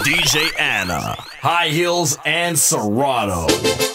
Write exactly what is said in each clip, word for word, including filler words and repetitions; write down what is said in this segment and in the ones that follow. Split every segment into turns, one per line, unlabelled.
D J Anna, High Heels and Serato.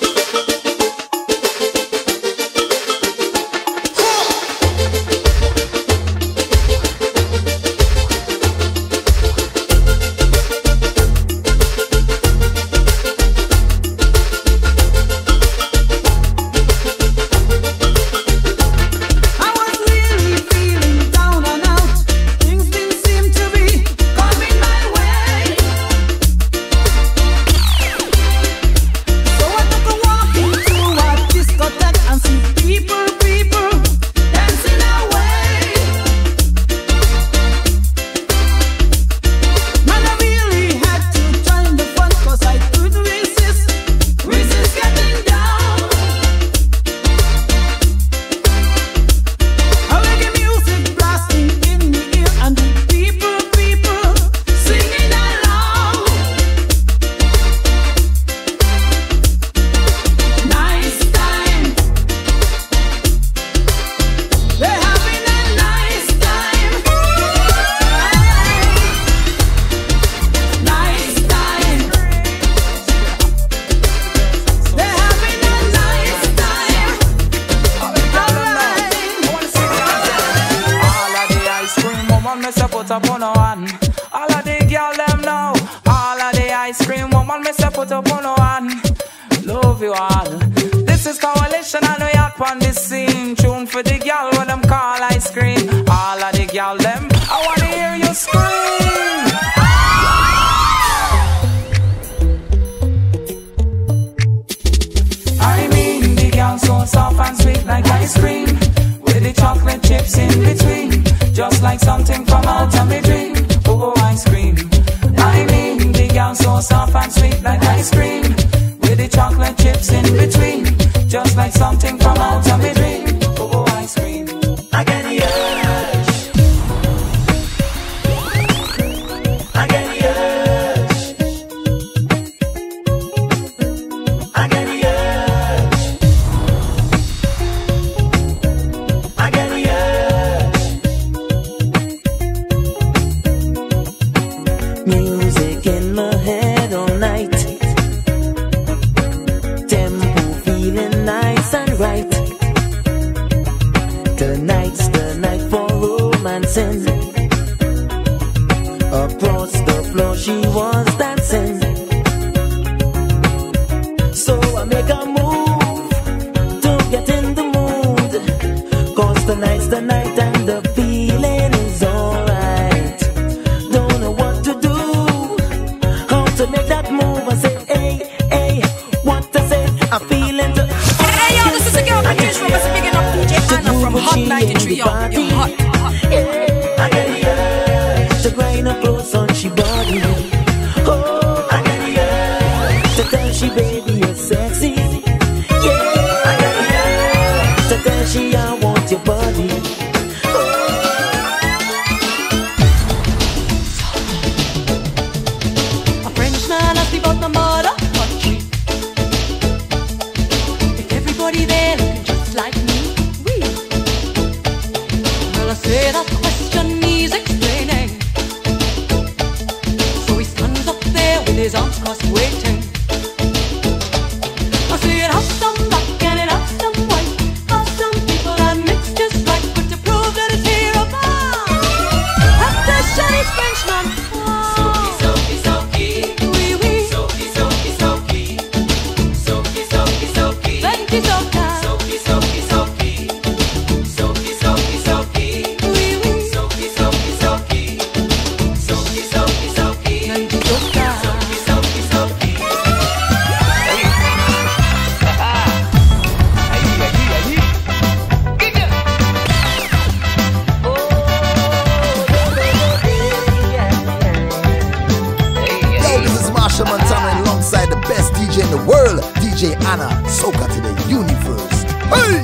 Soca to the universe. Hey!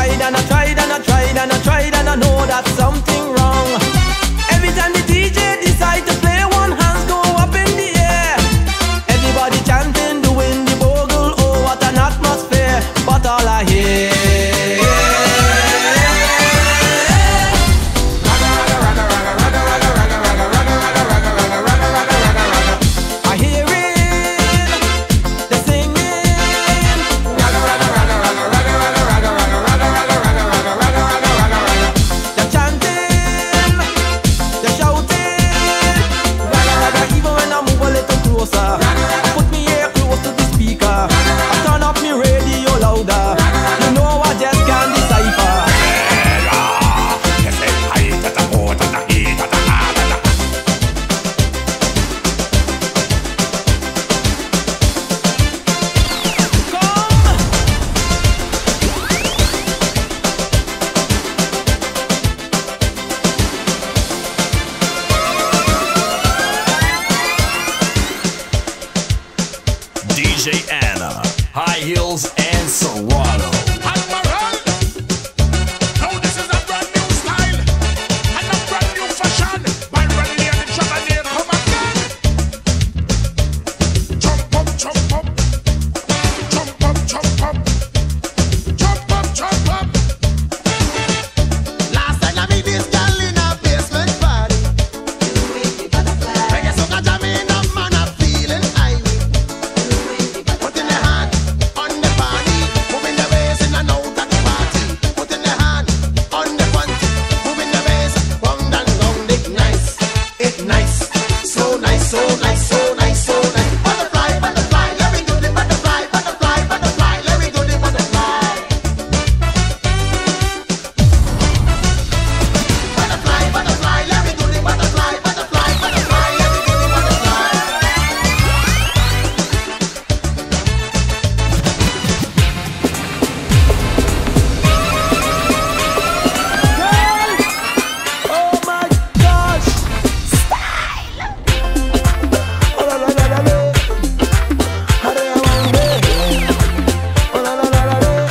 tried and I tried and I tried and I tried and I know that something wrong. Every time the D J decide to play, one hands go up in the air. Everybody chanting, doing the bogle. Oh, what an atmosphere! But all I hear, I hear it, they're singing, they're chanting, they're shouting. Even when I move a little closer, I put me ear close to the speaker, I turn up me radio louder. You know I just can't decipher.
D J Anna, High Heels and Serato.
Admiral, now this is a brand new style and a brand new fashion. My ready and the trouble near come again. Jump up, jump up, jump up, jump up, jump up, jump up.
Last time I meet this girl in a basement party. Reggae soca jamming up, man, I'm feeling high. Putting the hand on the body, moving the waist in and out of the party. Putting the hand on the front, moving the waist round and round. It nice, it nice, so nice, so nice, so nice, so nice. Butterfly, butterfly, let me do the butterfly, butterfly, butterfly, let me do the butterfly. Butterfly, butterfly, let me do the butterfly, butterfly, butterfly, let me do the butterfly.
Oh my gosh! Style! Oh la la la la la. Hurry along, baby. Oh la la la la la.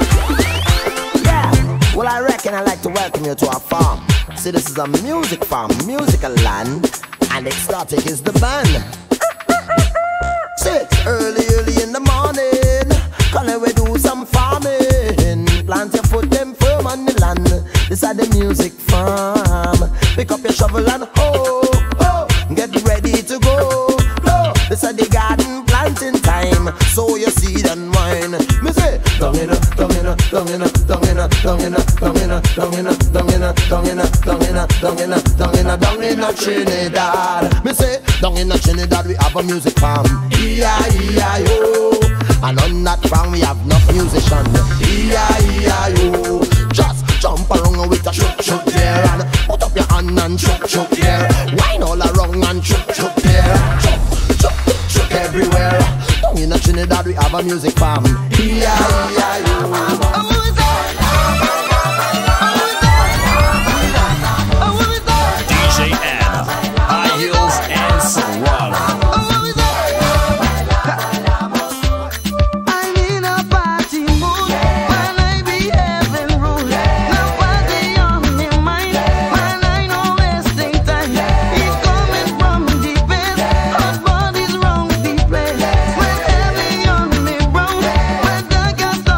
Yeah, well I reckon I'd like to welcome you to our farm. See, this is a music farm, musical land, and exotic is the band. Six early, early in the morning, gonna we do some farming. Plant your foot them firm on the land. This is the music farm. Pick up your shovel and hoe, oh, get ready to go. Blow. This is the garden planting time. Sow your seed and wine. Me say, down in a, down in a, down in a, down in a, down in a, down in a, down in a, down in a, down in a, down in a, down in a, down in a, down in a Trinidad. Me say, down in a Trinidad we have a music farm. E I E I O. And on that farm we have enough musicians. E I E I O. Just jump around with a shook shook there and put up your hand and shook shook there. Wine all around and shook shook there. Shook shook shook everywhere. Down in a Trinidad we have a music farm. E I E I O.
D J Anna, High Heels and Serato.
I'm in a party mood when I be having rules. Nobody on me mind, man, I know wasting time. It's coming from the base, hot bodies round the place. When heavy on me brown, when I got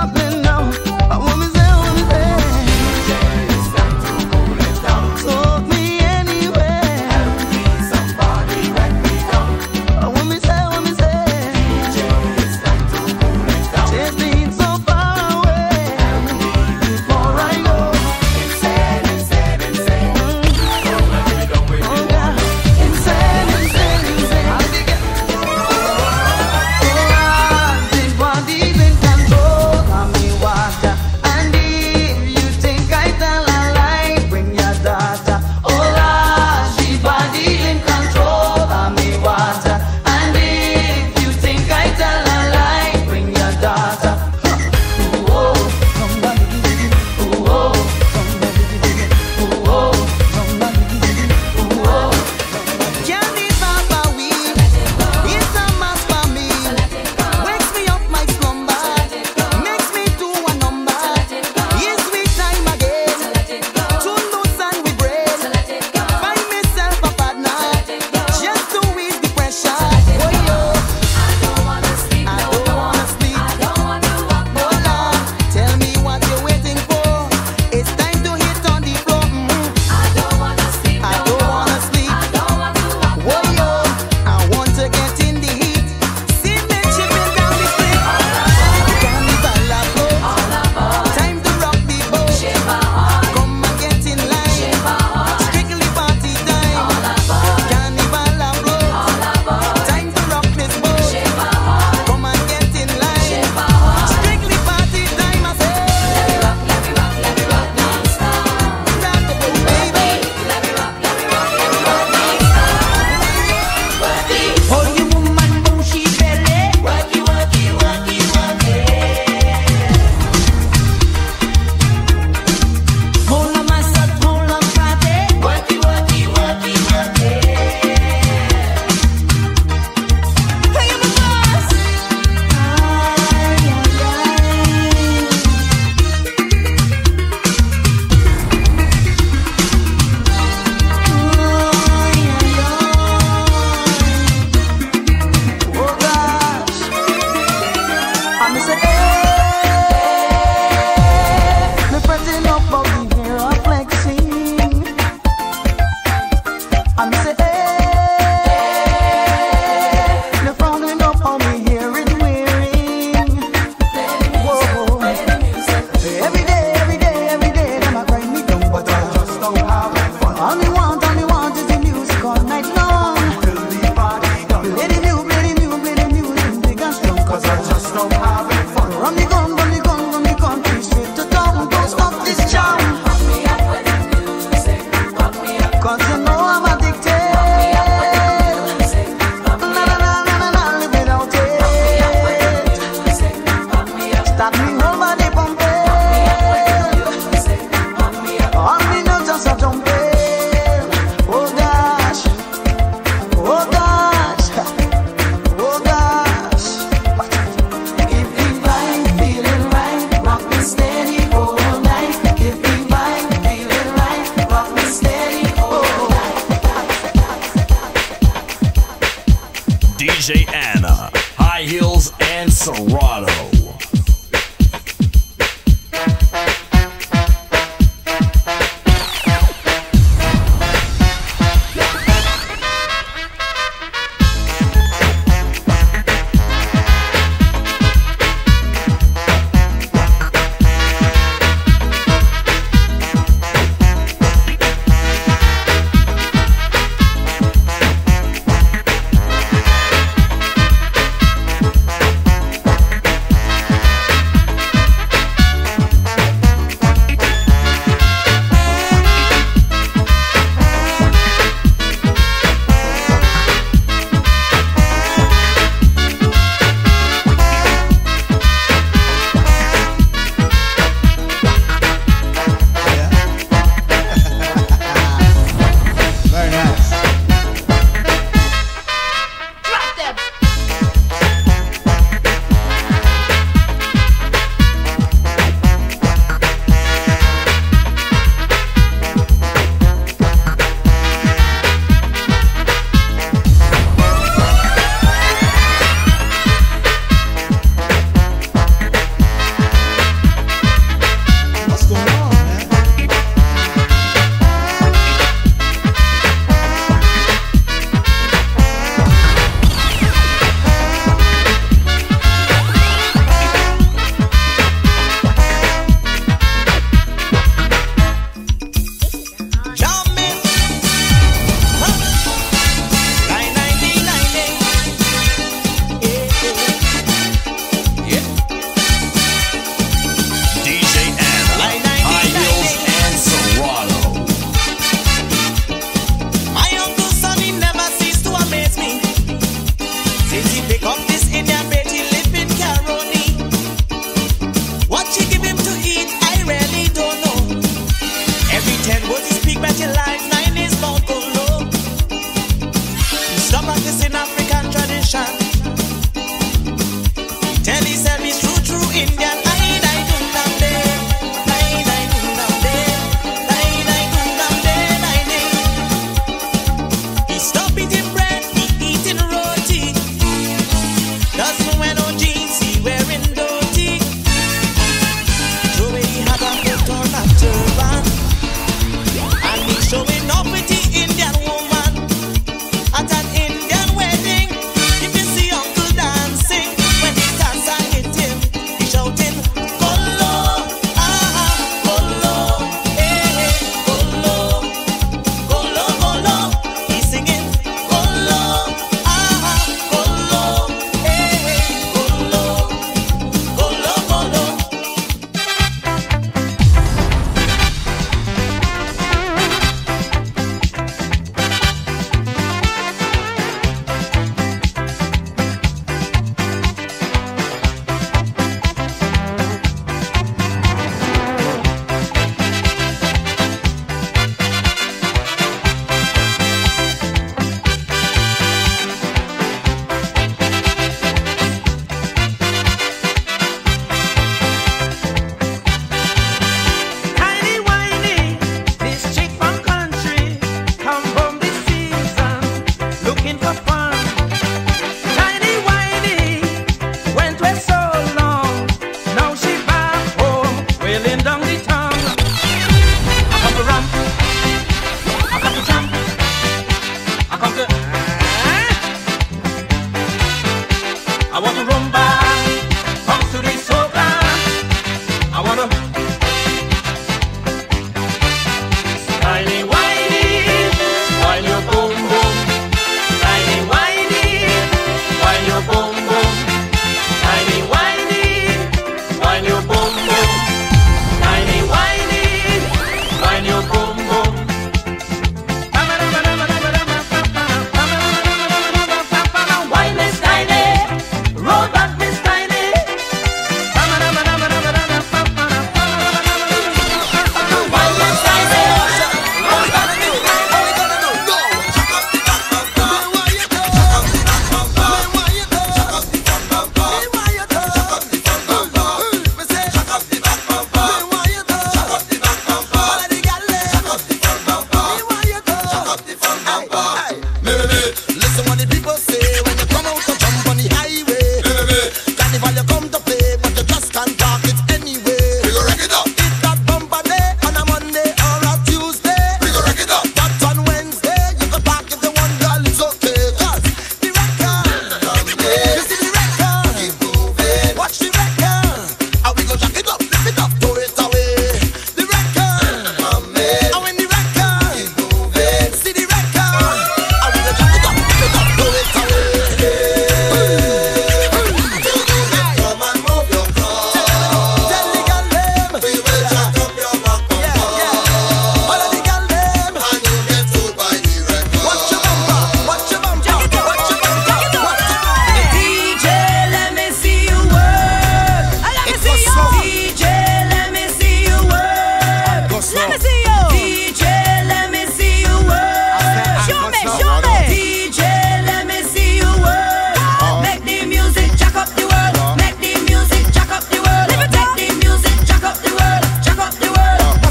Serato.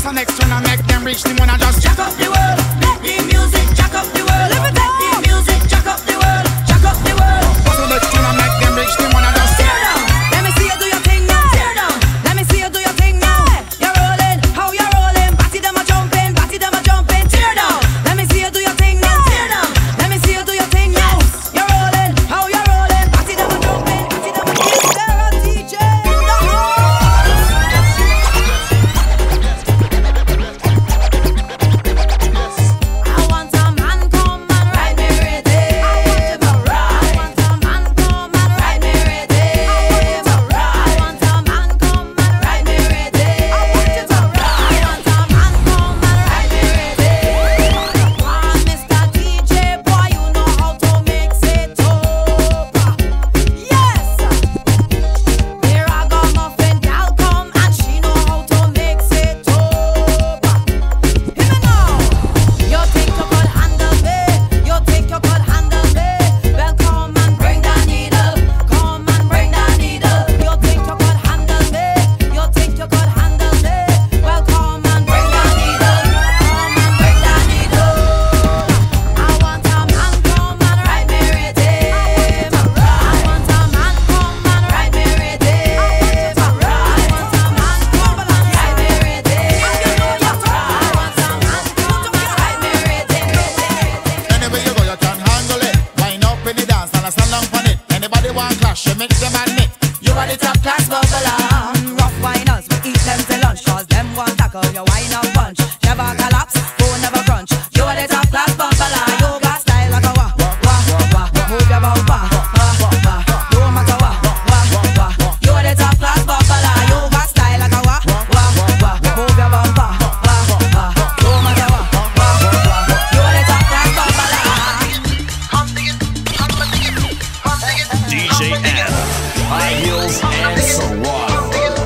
So next one I make them reach the one I just jack up the world. Make the music jack up the world. Let me take the music jack up the world. Jack up the world. So next one I make them reach the one I just tear down. Let me see you do your thing now. Tear down. Let me see you do your thing now. You're rolling, how you're rolling. Batty them a jumping, batty them a jumping. Tear down. Let me see you do your thing now. Tear down. Let me see you do your thing now. You're rolling, how you're rolling. Batty them a jumping, batty them a jumping. There a D J in the house. I want a man come and ride me rhythm. I want a man come and ride me rhythm. I want a man come and ride me rhythm. I want a man come and ride me rhythm. One Mister D J boy, you know how to mix it up. Yes. Here I got muffin gal come and she know how to mix it up. Hear me now. You think you could handle me? You think you could handle me? Well, come and bring the needle. Come and bring the needle. You think you could handle me? You think you could handle me? Well, come and bring the needle. Come and bring the needle. I want a man come and ride me rhythm. I want a man come and ride me rhythm. I want a man come and ride me rhythm. I want a man come and ride me rhythm.
Anywhere you go, you can handle it. Wind up in the dance and I stand down on it. Anybody want clash, you make them admit.
You are the top class bubbler. Rough winers, we eat them till lunch. Cause them one tackle, you wine up bunch. Never collapse, phone never crunch. You are the top class bubbler. You got style like a wah, wah, wah. Move your bumper, wah, wah. No matter what, wah, wah. You are the top class bubbler. You got style like a wah, wah, wah. Move your bumper, wah, wah. No matter what, wah, wah. You are the top class bubbler.
D J Anna, High Heels and Serato.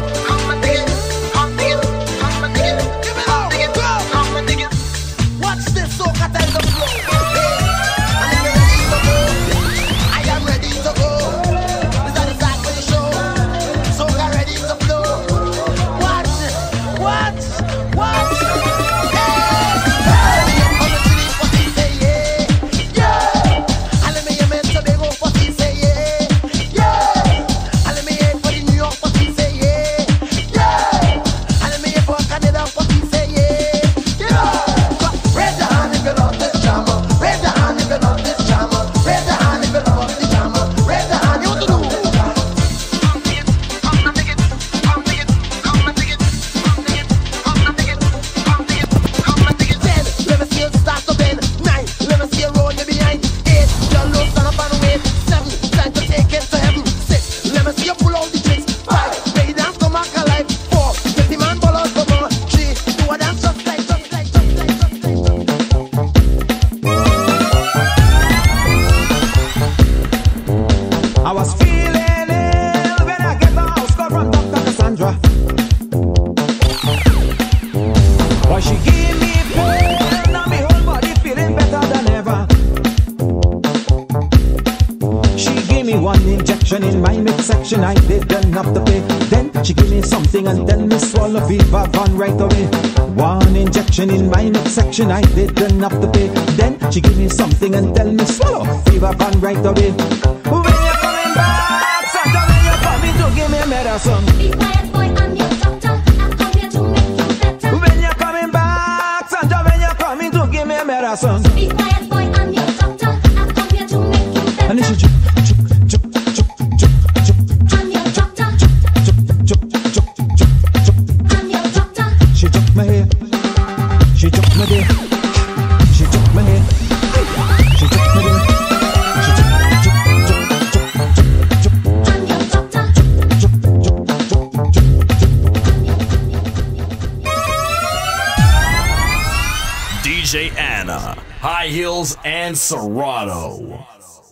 Watch this soca tell the flow. Hey, and if you're ready to go, I am ready to go. This is the start for the show. Soca ready to flow. Watch, watch, watch. Hey, hey, on the city, what he say, yeah, yeah. And let me hear me to big up what he say, yeah, yeah. And let me hear for the New York what he say, yeah, yeah. And let me hear for Canada what he say, yeah, yeah. Raise your hand if you love this drama. Raise your hand if you love this drama. Raise your hand if you love the drama. Raise your hand, you want to do. Ten, let me see you start to bend. Nine, let me see you roll you behind. Eight, you're low, stand up and wait. Seven, time to take it to heaven. Six, let me see you pull out the tricks. Five, make the dance come back alive. Four, make the man ball out some more. Three, do a dance just like, just like, just like, just like, just like.
I was feeling ill when I get the house call from Doctor Cassandra. Why she give me pain, now my whole body feeling better than ever. She gave me one injection in my midsection, I didn't have to pay. Then she gave me something and tell me swallow fever van right away. One injection in my midsection, I didn't have to pay. Then she gave me something and tell me swallow fever van right away. When you coming back, Santa, when you coming to give me a medicine?
Be quiet, boy, I'm your doctor. I've come here to make you better.
When you coming back, Santa, when you coming to give me a medicine?
Be quiet, boy, I'm your doctor. I've come here to make you better.
And then she juk, juk, juk, juk, juk, juk,
I'm your doctor.
juk, juk, juk, juk, juk.
I'm your doctor.
She juk my hair, she juk my day, she juk my hair, she juk my day, she juk, juk, juk, juk, juk, juk,
I'm your doctor.
juk, juk, juk, juk, juk.
D J Anna, High Heels and Serato.